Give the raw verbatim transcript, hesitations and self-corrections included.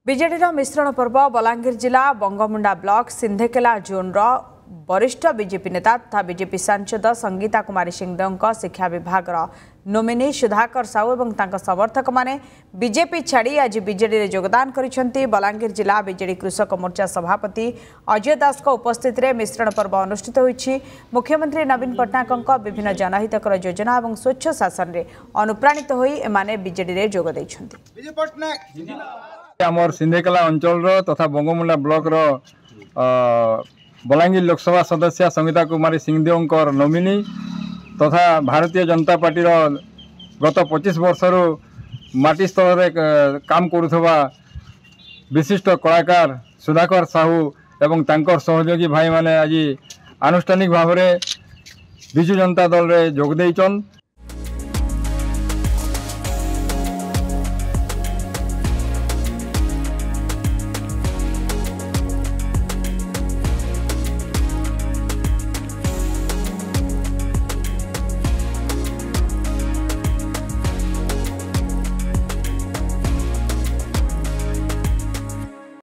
विजेडी मिश्रण पर्व बलांगीर जिला बंगमुंडा ब्लॉक सिंधेकेला जोन रो वरिष्ठ बीजेपी नेता तथा बीजेपी सांसद संगीता कुमारी सिंहदेव शिक्षा विभाग नोमिनी सुधाकर साहू और समर्थक माने बीजेपी छाड़ी आज बीजेडी रे योगदान करिसेंती। बलांगीर जिला बीजेडी कृषक मोर्चा सभापति अजय दास को उपस्थित रे मिश्रण पर्व अनुष्ठित होईछि। मुख्यमंत्री नवीन पट्टनायक विभिन्न जनहितकर योजना और स्वच्छ शासन रे अनुप्राणित होई एमाने बीजेडी रे जोग दैछंती। आमर सिंधेकेला अंचल तथा बंगमुंडा ब्लॉक रो बलांगीर लोकसभा सदस्य संगीता कुमारी सिंहदेव नोमिनी तथा भारतीय जनता पार्टी गत पच्चीस वर्ष माटी स्तर रे काम करुवा विशिष्ट कलाकार सुधाकर साहू एवं तांकर सहयोगी भाई माने आज आनुष्ठानिक भाव में विजु जनता दल रे जोग देइछन।